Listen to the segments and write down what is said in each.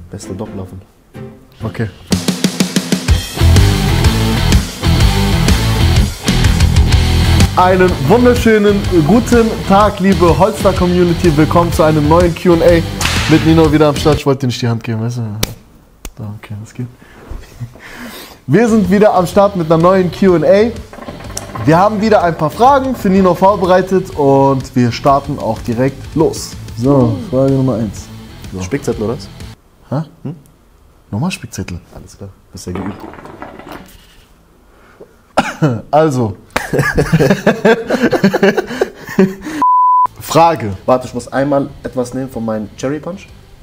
Beste Doppelapfel. Okay. Einen wunderschönen guten Tag, liebe Holster-Community. Willkommen zu einem neuen Q&A mit Nino wieder am Start. Ich wollte dir nicht die Hand geben, weißt du? Da, okay, das geht. Wir sind wieder am Start mit einer neuen Q&A. Wir haben wieder ein paar Fragen für Nino vorbereitet und wir starten auch direkt los. So, Frage Nummer 1. So. Spickzettel, oder was? Hä? Nochmal Spickzettel. Alles klar, bist ja geübt. Also. Frage. Warte, ich muss einmal etwas nehmen von meinem Cherry Punch.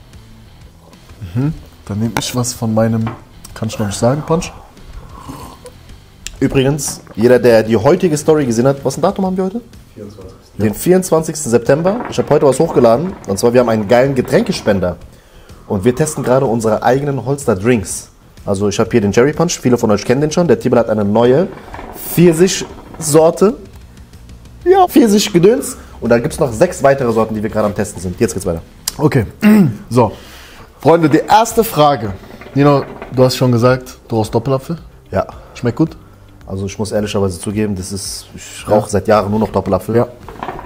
Dann nehme ich was von meinem, kann ich noch nicht sagen, Punch. Übrigens, jeder, der die heutige Story gesehen hat, was für ein Datum haben wir heute? 24. Den 24. September. Ich habe heute was hochgeladen. Und zwar, wir haben einen geilen Getränkespender. Und wir testen gerade unsere eigenen Holster-Drinks. Also ich habe hier den Cherry Punch. Viele von euch kennen den schon. Der Tibel hat eine neue Pfirsich-Sorte. Ja, Pfirsich-Gedöns. Und da gibt es noch 6 weitere Sorten, die wir gerade am Testen sind. Jetzt geht's weiter. Okay, so. Freunde, die erste Frage. Nino, du hast schon gesagt, du rauchst Doppelapfel. Ja. Schmeckt gut? Also ich muss ehrlicherweise zugeben, ich rauche seit Jahren nur noch Doppelapfel. Ja.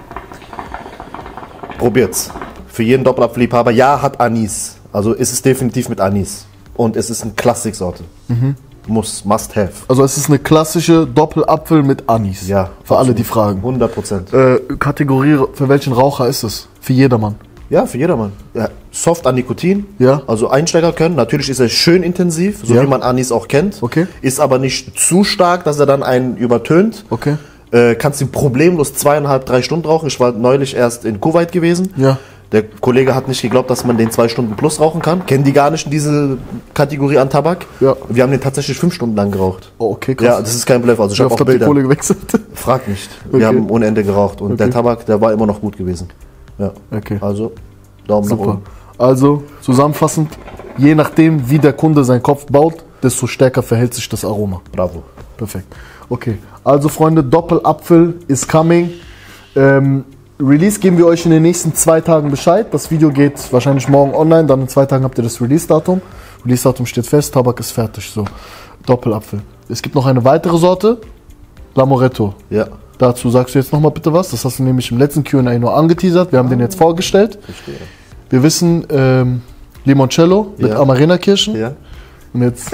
Probiert's. Für jeden Doppelapfelliebhaber, ja, hat Anis. Also ist es definitiv mit Anis. Und es ist eine Klassiksorte. Must have. Also es ist eine klassische Doppelapfel mit Anis. Ja. Für alle, die fragen. 100%. Kategorie, für welchen Raucher ist es? Für jedermann. Ja, für jedermann. Ja, soft an Nikotin. Ja. Also Einsteiger können. Natürlich ist er schön intensiv, so Ja. wie man Anis auch kennt. Okay. Ist aber nicht zu stark, dass er dann einen übertönt. Okay. Kannst ihn problemlos 2,5, 3 Stunden rauchen. Ich war neulich erst in Kuwait gewesen. Ja. Der Kollege hat nicht geglaubt, dass man den 2 Stunden plus rauchen kann. Kennen die gar nicht in diese Kategorie an Tabak. Ja. Wir haben den tatsächlich 5 Stunden lang geraucht. Oh, okay, krass. Ja, das ist kein Bluff. Also ich Wie habe oft auch habt ihr Bilder. Kohle gewechselt? Frag nicht. Okay. Wir haben ohne Ende geraucht. Und Okay. der Tabak, der war immer noch gut gewesen. Ja. Okay. Also, Daumen nach Super. oben. Also, zusammenfassend, je nachdem, wie der Kunde seinen Kopf baut, desto stärker verhält sich das Aroma. Bravo. Perfekt. Okay, also Freunde, Doppelapfel is coming. Release geben wir euch in den nächsten 2 Tagen Bescheid. Das Video geht wahrscheinlich morgen online, dann in 2 Tagen habt ihr das Release-Datum. Release-Datum steht fest, Tabak ist fertig. So, Doppelapfel. Es gibt noch eine weitere Sorte, L'Amoretto. Ja. Dazu sagst du jetzt nochmal bitte was. Das hast du nämlich im letzten Q&A nur angeteasert. Wir haben den jetzt vorgestellt. Verstehe. Wir wissen, Limoncello mit Ja. Amarena-Kirschen. Ja. Und jetzt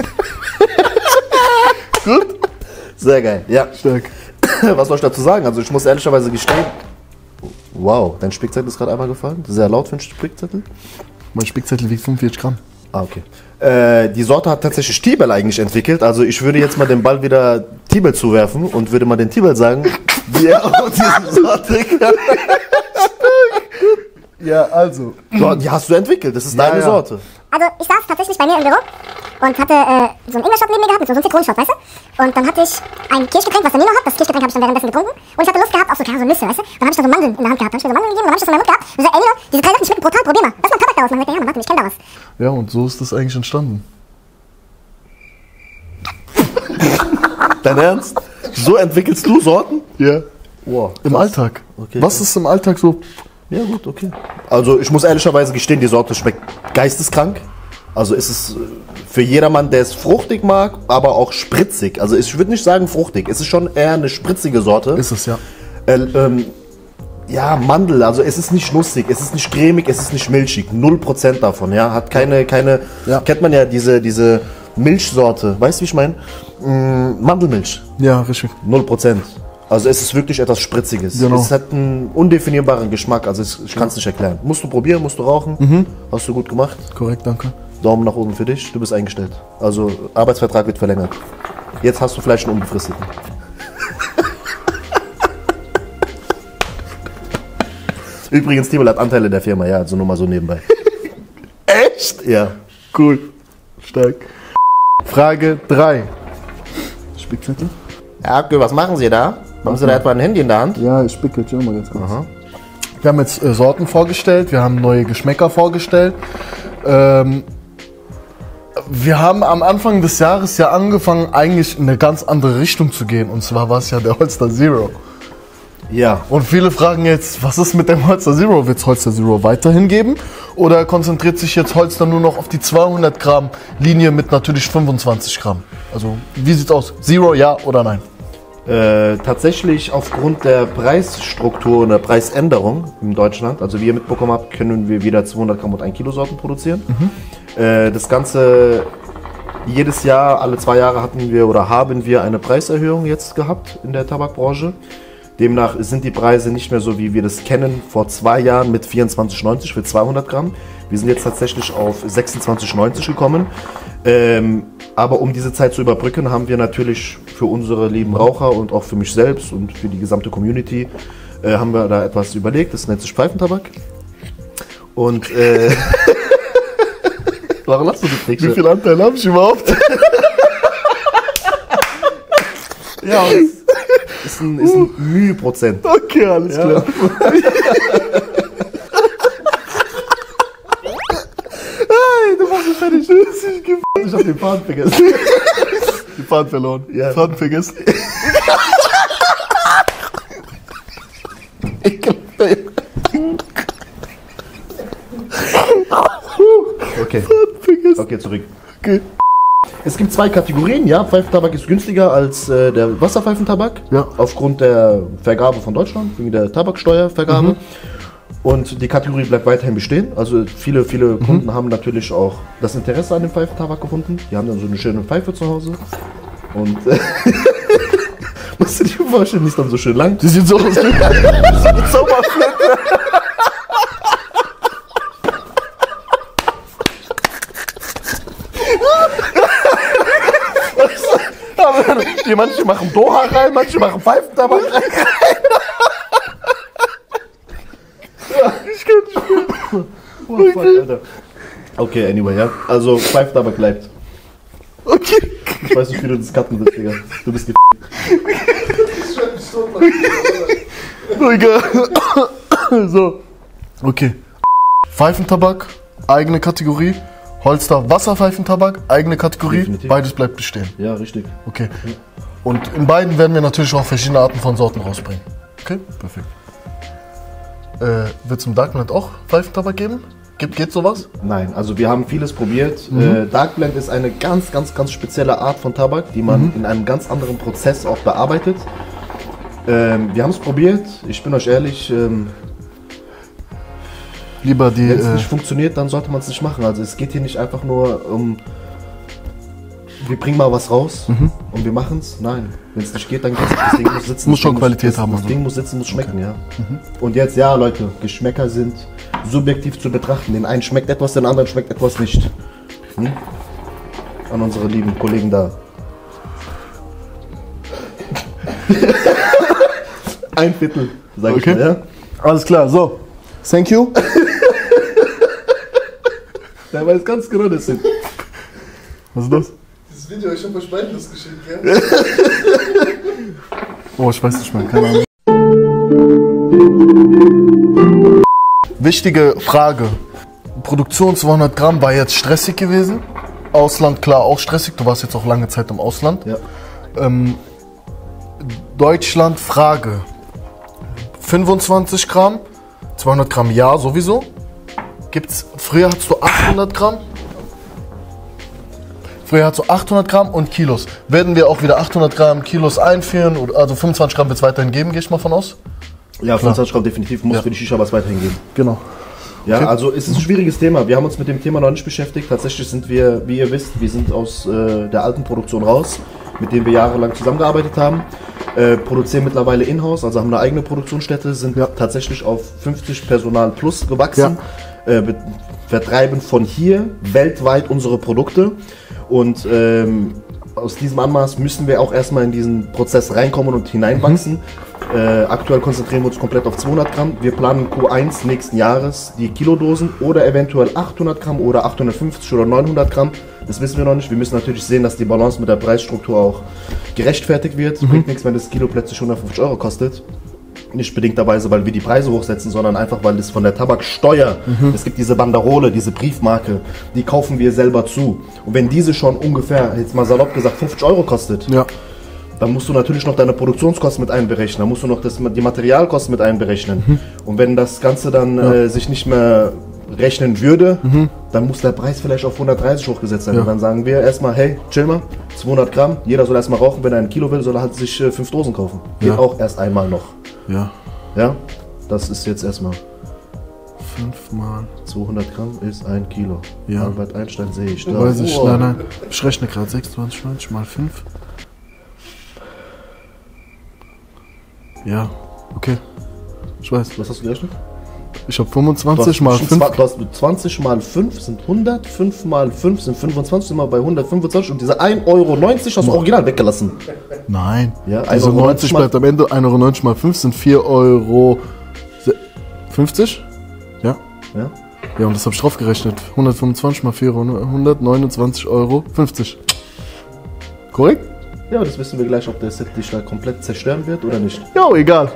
Gut. Sehr geil. Ja. stark. Was soll ich dazu sagen? Also ich muss ehrlicherweise gestehen. Wow, dein Spickzettel ist gerade einmal gefallen. Sehr laut für einen Spickzettel. Mein Spickzettel wiegt 45 Gramm. Ah, okay. Die Sorte hat tatsächlich Tibel eigentlich entwickelt. Also ich würde jetzt mal den Ball wieder Tibel zuwerfen und würde mal den Tibel sagen, wie er auf diese Sorte kann. Ja, also. So, die hast du entwickelt. Das ist Ja, deine ja. Sorte. Also ich saß tatsächlich bei mir im Büro und hatte so einen Ingwer-Shot neben mir gehabt mit so einem Zitronenshot, weißt du? Und dann hatte ich ein Kirschgetränk, was der Nino hat. Das Kirschgetränk habe ich dann währenddessen getrunken. Und ich hatte Lust gehabt auf so, so Nüsse, weißt du? Dann habe ich da so Mandeln in der Hand gehabt. Dann habe ich mir so Mandeln gegeben und dann habe ich das in meinem Mund gehabt. Und ich so, ey Nino, diese 3 Sachen schmecken brutal, probier mal. Lass mal Tabak daraus machen. Ich so, ja, Mann, warte, ich kenn da was. Ja, und so ist das eigentlich entstanden. Dein Ernst? So entwickelst du Sorten? Ja. Wow. Im Alltag. Okay, Was ist im Alltag so? Ja gut, okay. Also ich muss ehrlicherweise gestehen, die Sorte schmeckt geisteskrank. Also es ist für jedermann, der es fruchtig mag, aber auch spritzig. Also ich würde nicht sagen fruchtig, es ist schon eher eine spritzige Sorte. Ist es ja. Ja, Mandel, also es ist nicht lustig, es ist nicht cremig, es ist nicht milchig. 0% davon, ja. Hat keine, Ja. kennt man ja diese Milchsorte, weißt du wie ich meine? Mandelmilch, Ja, richtig. 0%. Also es ist wirklich etwas Spritziges. Genau. Es hat einen undefinierbaren Geschmack, also ich kann es nicht erklären. Musst du probieren, musst du rauchen. Hast du gut gemacht. Korrekt, danke. Daumen nach oben für dich, du bist eingestellt. Also Arbeitsvertrag wird verlängert. Jetzt hast du vielleicht einen unbefristeten. Übrigens, Tibel hat Anteile der Firma, ja, also nur mal so nebenbei. Echt? Ja. Cool. Stark. Frage 3. Spickzettel? Herr Abgö, was machen Sie da? Haben Sie da etwa ein Handy in der Hand? Ja, ich spicke jetzt schon mal ganz kurz. Wir haben jetzt Sorten vorgestellt, wir haben neue Geschmäcker vorgestellt. Wir haben am Anfang des Jahres ja angefangen, eigentlich in eine ganz andere Richtung zu gehen. Und zwar war es ja der Holster Zero. Ja. Und viele fragen jetzt, was ist mit dem Holster Zero? Wird es Holster Zero weiterhin geben? Oder konzentriert sich jetzt Holster nur noch auf die 200 Gramm Linie mit natürlich 25 Gramm? Also wie sieht's aus? Zero, ja oder nein? Tatsächlich aufgrund der Preisstruktur und der Preisänderung in Deutschland, also wie ihr mitbekommen habt, können wir wieder 200 Gramm und 1 Kilo Sorten produzieren. Das Ganze jedes Jahr, alle 2 Jahre hatten wir oder haben wir eine Preiserhöhung jetzt gehabt in der Tabakbranche. Demnach sind die Preise nicht mehr so, wie wir das kennen, vor 2 Jahren mit 24,90 für 200 Gramm. Wir sind jetzt tatsächlich auf 26,90 gekommen. Aber um diese Zeit zu überbrücken, haben wir natürlich für unsere lieben Raucher und auch für mich selbst und für die gesamte Community, haben wir da etwas überlegt. Das nennt sich Pfeifentabak. Und warum lachst du das nicht? Wie viel Anteil habe ich überhaupt? Ja, ist ein Müheprozent. Okay, alles klar. Hey, du machst mich fertig. Ich hab den Faden vergessen. Die Faden verloren. Ja. Faden vergessen. Okay. Faden vergessen. Okay, zurück. Okay. Es gibt 2 Kategorien, ja. Pfeifentabak ist günstiger als der Wasserpfeifentabak. Ja. Aufgrund der Vergabe von Deutschland, wegen der Tabaksteuervergabe. Und die Kategorie bleibt weiterhin bestehen. Also viele Kunden haben natürlich auch das Interesse an dem Pfeifentabak gefunden. Die haben dann so eine schöne Pfeife zu Hause. Und musst du dir vorstellen, die ist dann so schön lang. Die sieht so aus wie eine Zauberflöte. Manche machen Doha rein, manche machen Pfeifentabak rein. Ich kann nicht mehr. Oh, fuck, Alter. Okay, anyway, ja. Also Pfeifentabak bleibt. Okay. Ich weiß nicht, wie du das cutten willst, Digga. Du bist Egal. So. Okay. Pfeifentabak, eigene Kategorie. Holster, Wasserpfeifentabak, eigene Kategorie. Definitiv. Beides bleibt bestehen. Ja, richtig. Okay. Und in beiden werden wir natürlich auch verschiedene Arten von Sorten rausbringen. Okay, perfekt. Wird es im Darkblend auch Pfeifentabak geben? Geht sowas? Nein, also wir haben vieles probiert. Dark Blend ist eine ganz spezielle Art von Tabak, die man in einem ganz anderen Prozess auch bearbeitet. Wir haben es probiert, ich bin euch ehrlich, Lieber die. wenn es nicht funktioniert, dann sollte man es nicht machen. Also es geht hier nicht einfach nur um, wir bringen mal was raus und wir machen es. Nein, wenn es nicht geht, dann geht es nicht. Das Ding muss sitzen. Muss schon Qualität haben. Das Ding muss sitzen, muss schmecken, ja. Und jetzt, ja Leute, Geschmäcker sind subjektiv zu betrachten. Den einen schmeckt etwas, den anderen schmeckt etwas nicht. An unsere lieben Kollegen da. Ein Viertel, sag ich mal, ja. Alles klar, so. Thank you. Der weiß ganz genau, das sind. Was ist das? Dieses Video ist schon bei Speichers geschickt, gell? Oh, ich weiß nicht mehr, keine Ahnung. Wichtige Frage. Produktion 200 Gramm war jetzt stressig gewesen. Ausland, klar, auch stressig. Du warst jetzt auch lange Zeit im Ausland. Ja. Deutschland, Frage. 25 Gramm, 200 Gramm ja sowieso. Früher hattest du 800 Gramm. Früher hattest du 800 Gramm und Kilos. Werden wir auch wieder 800 Gramm Kilos einführen? Also 25 Gramm wird es weiterhin geben, gehe ich mal von aus? Ja, 25 Gramm definitiv muss für die Shisha was weiterhin geben. Genau. Ja, Okay. also es ist ein schwieriges Thema. Wir haben uns mit dem Thema noch nicht beschäftigt. Tatsächlich sind wir, wie ihr wisst, wir sind aus der alten Produktion raus, mit dem wir jahrelang zusammengearbeitet haben. Produzieren mittlerweile in-house, also haben eine eigene Produktionsstätte, sind tatsächlich auf 50 Personal plus gewachsen. Vertreiben von hier weltweit unsere Produkte. Und aus diesem Anmaß müssen wir auch erstmal in diesen Prozess reinkommen und hineinwachsen. Aktuell konzentrieren wir uns komplett auf 200 Gramm. Wir planen Q1 nächsten Jahres die Kilodosen oder eventuell 800 Gramm oder 850 oder 900 Gramm. Das wissen wir noch nicht. Wir müssen natürlich sehen, dass die Balance mit der Preisstruktur auch gerechtfertigt wird. Bringt nichts, wenn das Kilo plötzlich 150 Euro kostet. Nicht bedingterweise, weil wir die Preise hochsetzen, sondern einfach, weil es von der Tabaksteuer, es gibt diese Banderole, diese Briefmarke, die kaufen wir selber zu. Und wenn diese schon ungefähr, jetzt mal salopp gesagt, 50 Euro kostet, dann musst du natürlich noch deine Produktionskosten mit einberechnen, dann musst du noch die Materialkosten mit einberechnen. Und wenn das Ganze dann sich nicht mehr rechnen würde, dann muss der Preis vielleicht auf 130 hochgesetzt sein. Ja. Und dann sagen wir erstmal, hey, chill mal, 200 Gramm, jeder soll erstmal rauchen, wenn er 1 Kilo will, soll er halt sich 5 Dosen kaufen. Geht Ja. auch erst einmal noch. Ja. Ja, das ist jetzt erstmal 5 mal. 200 Gramm ist 1 Kilo. Ja. Albert Einstein sehe ich da. Weiß ich, Wow. nein. Ich rechne gerade 26 mal 5. Ja, okay. Ich weiß. Was hast du gerechnet? Ich habe 25 mal 5. Du hast 20 mal 5 sind 100, 5 mal 5 sind 25, sind wir bei 125 und diese 1,90 € hast du original weggelassen. Nein. Ja, also 90 mal- bleibt am Ende 1,90 € mal 5 sind 4,50 €. Ja. Ja? Ja, und das habe ich drauf gerechnet. 125 mal 4 €, 129,50 €. Korrekt? Ja, das wissen wir gleich, ob der Set dich da komplett zerstören wird oder nicht. Ja, egal.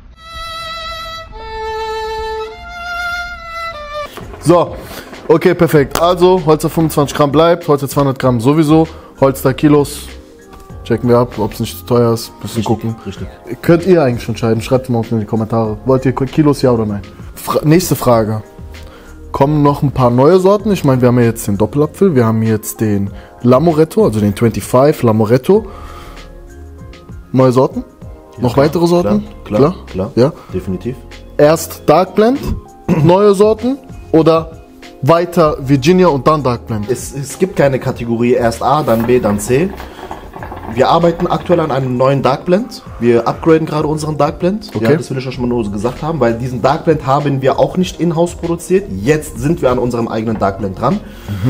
So, okay, perfekt. Also, Holzer 25 Gramm bleibt, Holzer 200 Gramm sowieso, Holster Kilos. Checken wir ab, ob es nicht zu teuer ist. Bisschen gucken. Richtig. Könnt ihr eigentlich entscheiden. Schreibt mal unten in die Kommentare. Wollt ihr Kilos, ja oder nein? Nächste Frage. Kommen noch ein paar neue Sorten. Ich meine, wir haben ja jetzt den Doppelapfel. Wir haben jetzt den Lamoretto, also den 25 Lamoretto. Neue Sorten? Noch klar, weitere Sorten? Klar. Ja. Definitiv. Erst Dark Blend, neue Sorten oder weiter Virginia und dann Dark Blend? Es gibt keine Kategorie erst A, dann B, dann C. Wir arbeiten aktuell an einem neuen Dark Blend. Wir upgraden gerade unseren Dark Blend. Okay. Ja, das will ich euch schon mal nur so gesagt haben, weil diesen Dark Blend haben wir auch nicht in-house produziert. Jetzt sind wir an unserem eigenen Dark Blend dran.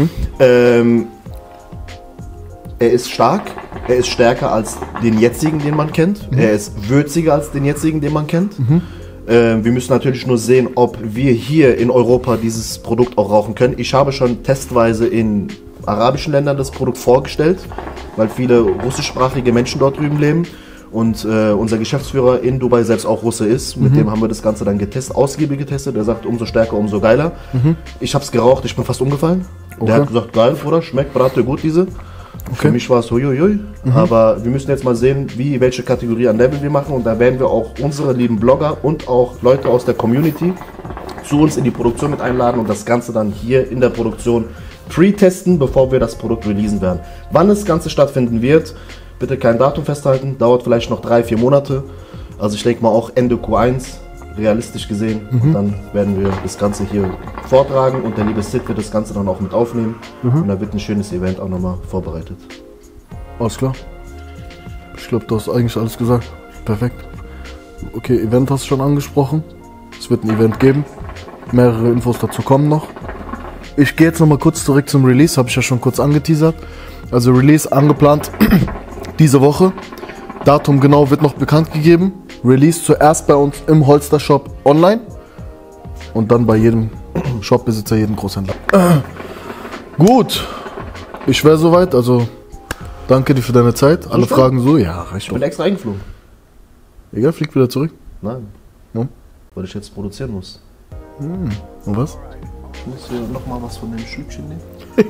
Er ist stark, er ist stärker als den jetzigen, den man kennt. Er ist würziger als den jetzigen, den man kennt. Wir müssen natürlich nur sehen, ob wir hier in Europa dieses Produkt auch rauchen können. Ich habe schon testweise in arabischen Ländern das Produkt vorgestellt, weil viele russischsprachige Menschen dort drüben leben. Und unser Geschäftsführer in Dubai selbst auch Russe ist. Mit dem haben wir das Ganze dann getestet, ausgiebig getestet. Der sagt, umso stärker, umso geiler. Ich habe es geraucht, ich bin fast umgefallen. Der hat gesagt, geil, Bruder, schmeckt, brate gut diese. Für mich war es huiuiui. Aber wir müssen jetzt mal sehen, welche Kategorie an Level wir machen. Und da werden wir auch unsere lieben Blogger und auch Leute aus der Community zu uns in die Produktion mit einladen und das Ganze dann hier in der Produktion pre-testen, bevor wir das Produkt releasen werden. Wann das Ganze stattfinden wird, bitte kein Datum festhalten, dauert vielleicht noch 3-4 Monate. Also ich denke mal auch Ende Q1, realistisch gesehen. Und dann werden wir das Ganze hier vortragen und der liebe Sid wird das Ganze dann auch mit aufnehmen. Und da wird ein schönes Event auch nochmal vorbereitet. Alles klar. Ich glaube, du hast eigentlich alles gesagt. Perfekt. Okay, Event hast du schon angesprochen. Es wird ein Event geben. Mehrere Infos dazu kommen noch. Ich gehe jetzt nochmal kurz zurück zum Release. Habe ich ja schon kurz angeteasert. Also Release angeplant diese Woche. Datum genau wird noch bekannt gegeben. Release zuerst bei uns im Holster Shop online. Und dann bei jedem Shopbesitzer, jedem Großhändler. Gut. Ich wäre soweit. Also danke dir für deine Zeit. Alle schon? Fragen so. Ja, reicht Ich bin doch. extra eingeflogen. Egal, flieg wieder zurück. Nein. Ja. Weil ich jetzt produzieren muss. Und was? Ich muss hier nochmal was von dem Schlückchen nehmen.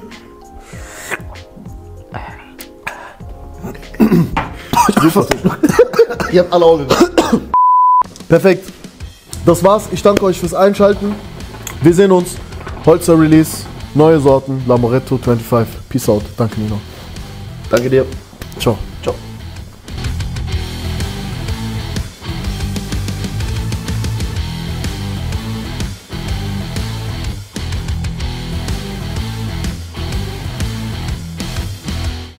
Ihr habt alle Augen. Perfekt. Das war's. Ich danke euch fürs Einschalten. Wir sehen uns. Holzer Release. Neue Sorten. Lamoretto 25. Peace out. Danke, Nino. Danke dir. Ciao.